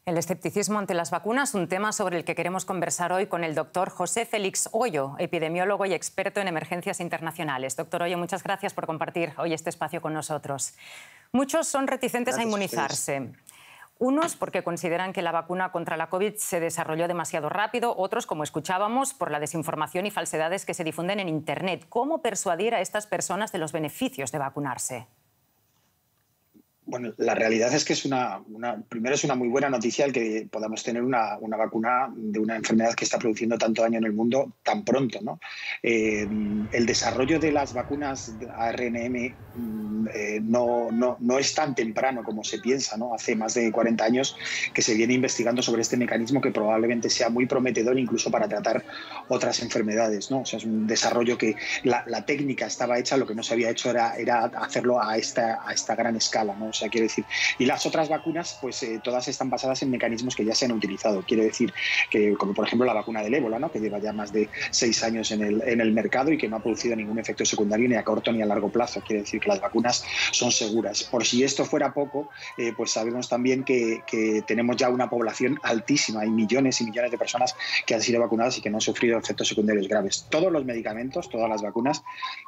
El escepticismo ante las vacunas, un tema sobre el que queremos conversar hoy con el doctor José Félix Hoyo, epidemiólogo y experto en emergencias internacionales. Doctor Hoyo, muchas gracias por compartir hoy este espacio con nosotros. Muchos son reticentes a inmunizarse. Unos porque consideran que la vacuna contra la COVID se desarrolló demasiado rápido, otros, como escuchábamos, por la desinformación y falsedades que se difunden en Internet. ¿Cómo persuadir a estas personas de los beneficios de vacunarse? Bueno, la realidad es que primero es una muy buena noticia el que podamos tener una vacuna de una enfermedad que está produciendo tanto daño en el mundo tan pronto, ¿no? El desarrollo de las vacunas ARNM no es tan temprano como se piensa, ¿no? Hace más de 40 años que se viene investigando sobre este mecanismo que probablemente sea muy prometedor incluso para tratar otras enfermedades, ¿no? O sea, es un desarrollo que la técnica estaba hecha, lo que no se había hecho era hacerlo a esta gran escala, ¿no? O sea, quiero decir, y las otras vacunas, pues todas están basadas en mecanismos que ya se han utilizado. Quiero decir que, como por ejemplo la vacuna del ébola, ¿no? Que lleva ya más de 6 años en el mercado y que no ha producido ningún efecto secundario ni a corto ni a largo plazo. Quiere decir que las vacunas son seguras. Por si esto fuera poco, pues sabemos también que tenemos ya una población altísima. Hay millones y millones de personas que han sido vacunadas y que no han sufrido efectos secundarios graves. Todos los medicamentos, todas las vacunas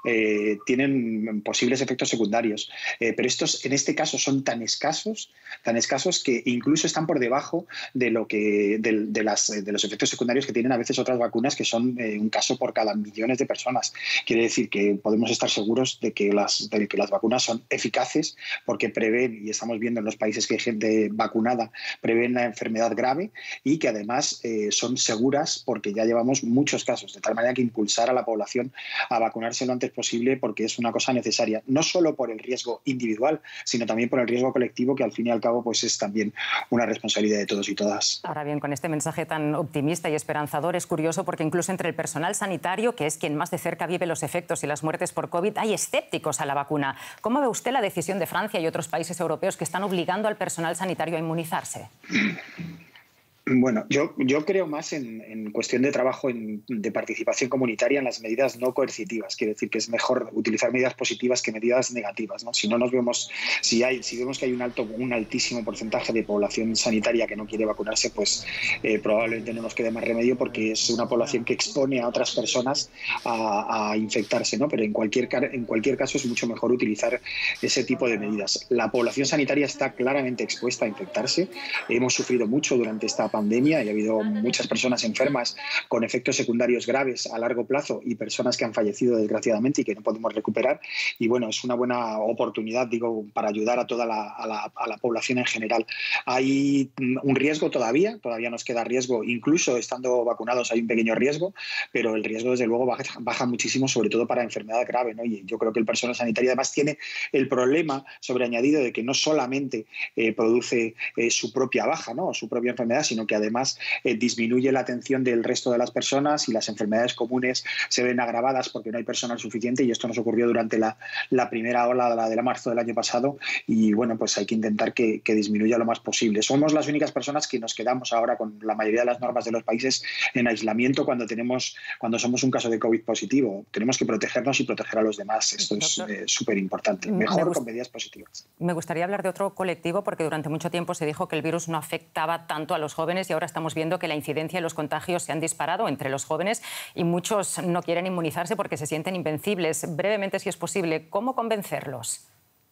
tienen posibles efectos secundarios, pero estos en este caso son tan escasos que incluso están por debajo de los efectos secundarios que tienen a veces otras vacunas, que son un caso por cada millones de personas. Quiere decir que podemos estar seguros de que las vacunas son eficaces porque prevén, y estamos viendo en los países que hay gente vacunada, prevén la enfermedad grave, y que además son seguras porque ya llevamos muchos casos, de tal manera que impulsar a la población a vacunarse lo antes posible, porque es una cosa necesaria, no solo por el riesgo individual, sino también por el riesgo colectivo, que al fin y al cabo pues es también una responsabilidad de todos y todas. Ahora bien, con este mensaje tan optimista y esperanzador, es curioso porque incluso entre el personal sanitario, que es quien más de cerca vive los efectos y las muertes por COVID, hay escépticos a la vacuna. ¿Cómo ve usted la decisión de Francia y otros países europeos que están obligando al personal sanitario a inmunizarse? Bueno, yo creo más en cuestión de trabajo, de participación comunitaria en las medidas no coercitivas. Quiere decir que es mejor utilizar medidas positivas que medidas negativas, ¿no? Si vemos que hay un altísimo porcentaje de población sanitaria que no quiere vacunarse, pues probablemente no nos quede más remedio, porque es una población que expone a otras personas a infectarse, ¿no? Pero en cualquier caso es mucho mejor utilizar ese tipo de medidas. La población sanitaria está claramente expuesta a infectarse. Hemos sufrido mucho durante esta pandemia y ha habido muchas personas enfermas con efectos secundarios graves a largo plazo y personas que han fallecido desgraciadamente y que no podemos recuperar. Y bueno, es una buena oportunidad, digo, para ayudar a toda la población en general. Hay un riesgo todavía nos queda riesgo, incluso estando vacunados hay un pequeño riesgo, pero el riesgo desde luego baja muchísimo, sobre todo para enfermedad grave, ¿no? Y yo creo que el personal sanitario además tiene el problema sobreañadido de que no solamente produce su propia baja, ¿no? O su propia enfermedad, sino que además disminuye la atención del resto de las personas, y las enfermedades comunes se ven agravadas porque no hay personal suficiente, y esto nos ocurrió durante la primera ola, la de marzo del año pasado, y bueno, pues hay que intentar que disminuya lo más posible. Somos las únicas personas que nos quedamos ahora, con la mayoría de las normas de los países, en aislamiento cuando somos un caso de COVID positivo. Tenemos que protegernos y proteger a los demás. Esto es súper importante. Mejor con medidas positivas. Me gustaría hablar de otro colectivo, porque durante mucho tiempo se dijo que el virus no afectaba tanto a los jóvenes, y ahora estamos viendo que la incidencia y los contagios se han disparado entre los jóvenes, y muchos no quieren inmunizarse porque se sienten invencibles. Brevemente, si es posible, ¿cómo convencerlos?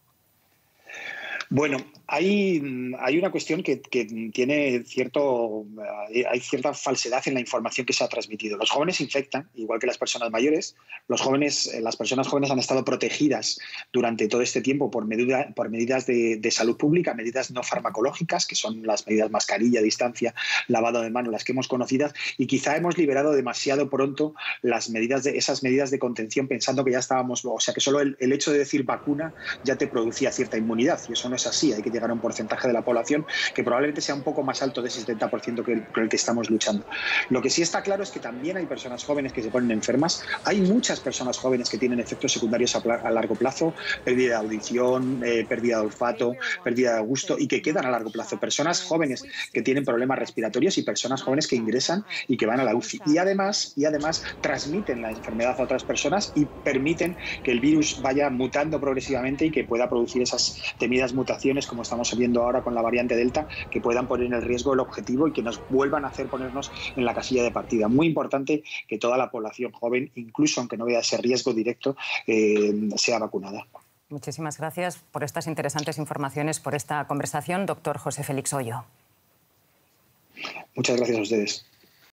Bueno, hay una cuestión que tiene hay cierta falsedad en la información que se ha transmitido. Los jóvenes infectan, igual que las personas mayores. Las personas jóvenes han estado protegidas durante todo este tiempo por medidas de salud pública, medidas no farmacológicas, que son las medidas mascarilla, distancia, lavado de manos, las que hemos conocido, y quizá hemos liberado demasiado pronto esas medidas de contención, pensando que ya estábamos, o sea, que solo el hecho de decir vacuna ya te producía cierta inmunidad, y eso no es así. Hay que llegar a un porcentaje de la población que probablemente sea un poco más alto de ese 70% con el que estamos luchando. Lo que sí está claro es que también hay personas jóvenes que se ponen enfermas. Hay muchas personas jóvenes que tienen efectos secundarios a largo plazo, pérdida de audición, pérdida de olfato, pérdida de gusto, y que quedan a largo plazo. Personas jóvenes que tienen problemas respiratorios y personas jóvenes que ingresan y que van a la UCI. Y además transmiten la enfermedad a otras personas y permiten que el virus vaya mutando progresivamente y que pueda producir esas temidas mutaciones, como estamos viendo ahora con la variante Delta, que puedan poner en riesgo el objetivo y que nos vuelvan a hacer ponernos en la casilla de partida. Muy importante que toda la población joven, incluso aunque no vea ese riesgo directo, sea vacunada. Muchísimas gracias por estas interesantes informaciones, por esta conversación, doctor José Félix Hoyo. Muchas gracias a ustedes.